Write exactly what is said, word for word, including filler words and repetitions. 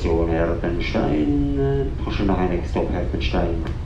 Station Herdenstein. Kannst du noch einen Stop Herdenstein?